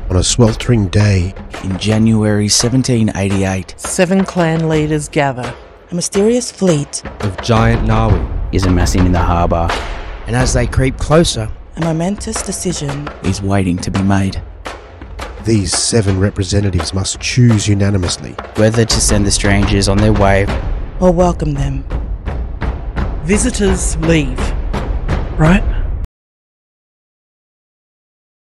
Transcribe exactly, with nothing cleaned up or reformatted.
On a sweltering day in January seventeen eighty-eight, seven clan leaders gather. A mysterious fleet of giant nawi is amassing in the harbour. And as they creep closer, a momentous decision is waiting to be made. These seven representatives must choose unanimously whether to send the strangers on their way or welcome them. Visitors leave, right?